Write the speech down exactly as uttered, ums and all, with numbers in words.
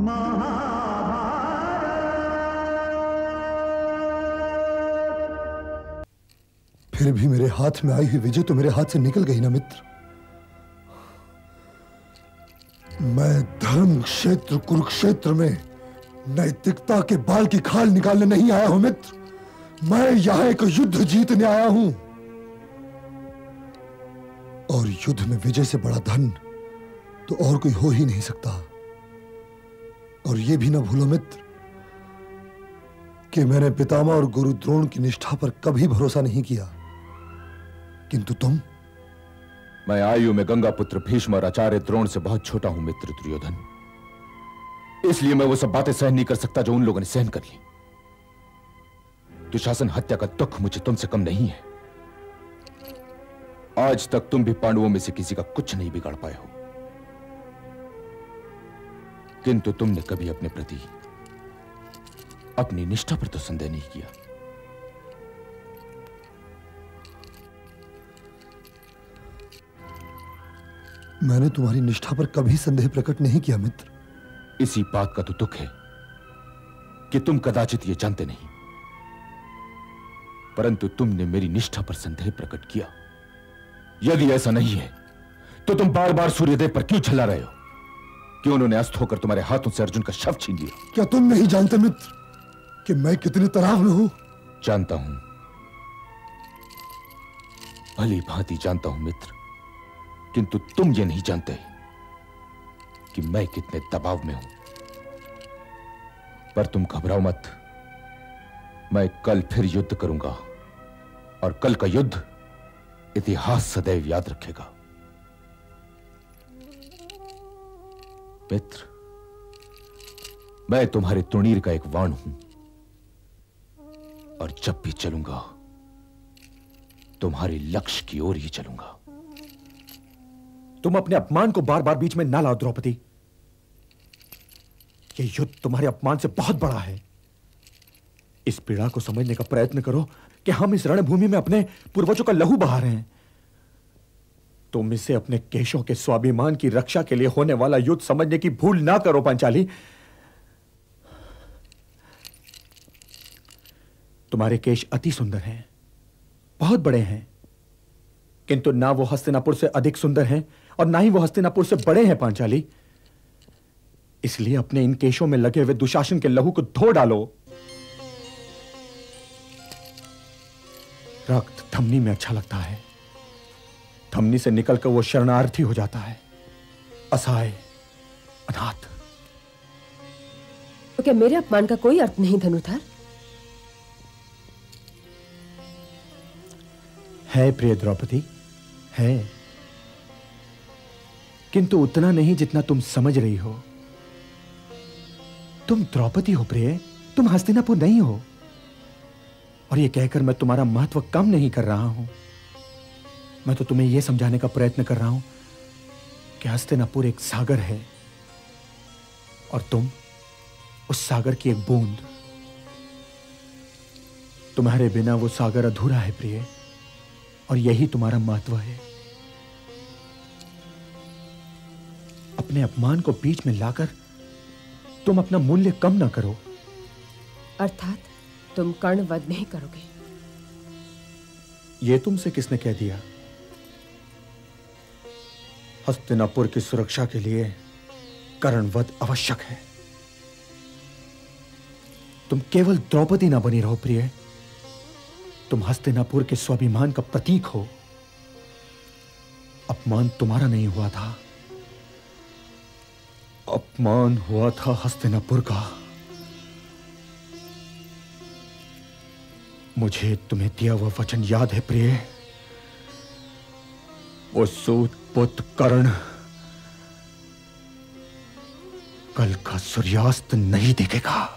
फिर भी मेरे हाथ में आई हुई विजय तो मेरे हाथ से निकल गई ना मित्र। मैं धर्म क्षेत्र कुरुक्षेत्र में नैतिकता के बाल की खाल निकालने नहीं आया हूं मित्र। मैं यहां एक युद्ध जीतने आया हूं, और युद्ध में विजय से बड़ा धन तो और कोई हो ही नहीं सकता। और यह भी ना भूलो मित्र कि मैंने पितामह और गुरु द्रोण की निष्ठा पर कभी भरोसा नहीं किया, किंतु तुम। मैं आयु में गंगा पुत्र भीष्म और आचार्य द्रोण से बहुत छोटा हूं मित्र दुर्योधन, इसलिए मैं वो सब बातें सहन नहीं कर सकता जो उन लोगों ने सहन कर ली। दुशासन हत्या का दुख मुझे तुमसे कम नहीं है। आज तक तुम भी पांडवों में से किसी का कुछ नहीं बिगाड़ पाए हो, किंतु तुमने कभी अपने प्रति अपनी निष्ठा पर तो संदेह नहीं किया। मैंने तुम्हारी निष्ठा पर कभी संदेह प्रकट नहीं किया मित्र। इसी बात का तो दुख है कि तुम कदाचित यह जानते नहीं, परंतु तुमने मेरी निष्ठा पर संदेह प्रकट किया। यदि ऐसा नहीं है तो तुम बार बार सूर्यदेव पर क्यों झल्ला रहे हो कि उन्होंने अस्त होकर तुम्हारे हाथों से अर्जुन का शव छीन लिया? क्या तुम नहीं जानते मित्र कि मैं कितने तनाव में हूं? जानता हूं, भली भांति जानता हूं मित्र, किंतु तुम ये नहीं जानते कि मैं कितने दबाव में हूं। पर तुम घबराओ मत, मैं कल फिर युद्ध करूंगा, और कल का युद्ध इतिहास सदैव याद रखेगा। मित्र, मैं तुम्हारे तुणीर का एक वाण हूं, और जब भी चलूंगा तुम्हारे लक्ष्य की ओर ही चलूंगा। तुम अपने अपमान को बार बार बीच में ना लाओ द्रौपदी। यह युद्ध तुम्हारे अपमान से बहुत बड़ा है। इस पीड़ा को समझने का प्रयत्न करो कि हम इस रणभूमि में अपने पूर्वजों का लहू बहा रहे हैं। तुम इसे अपने केशों के स्वाभिमान की रक्षा के लिए होने वाला युद्ध समझने की भूल ना करो पांचाली। तुम्हारे केश अति सुंदर हैं, बहुत बड़े हैं, किंतु ना वो हस्तिनापुर से अधिक सुंदर हैं और ना ही वो हस्तिनापुर से बड़े हैं पांचाली। इसलिए अपने इन केशों में लगे हुए दुशासन के लहू को धो डालो। रक्त धमनी में अच्छा लगता है, धमनी से निकलकर वो शरणार्थी हो जाता है, असहाय, अनाथ। तो क्या मेरे अपमान का कोई अर्थ नहीं धनुधर? है प्रिय द्रौपदी, है, किंतु उतना नहीं जितना तुम समझ रही हो। तुम द्रौपदी हो प्रिय, तुम हस्तिनापुर नहीं हो। और यह कहकर मैं तुम्हारा महत्व कम नहीं कर रहा हूं। मैं तो तुम्हें यह समझाने का प्रयत्न कर रहा हूं कि हस्तिनापुर एक सागर है और तुम उस सागर की एक बूंद। तुम्हारे बिना वो सागर अधूरा है प्रिय, और यही तुम्हारा महत्व है। अपने अपमान को बीच में लाकर तुम अपना मूल्य कम ना करो। अर्थात तुम कर्णवध नहीं करोगे? यह तुमसे किसने कह दिया? हस्तिनापुर की सुरक्षा के लिए कर्णवध आवश्यक है। तुम केवल द्रौपदी ना बनी रहो प्रिय, तुम हस्तिनापुर के स्वाभिमान का प्रतीक हो। अपमान तुम्हारा नहीं हुआ था, अपमान हुआ था हस्तिनापुर का। मुझे तुम्हें दिया हुआ वचन याद है प्रिय। वो सूत पुत्र कर्ण कल का सूर्यास्त नहीं दिखेगा।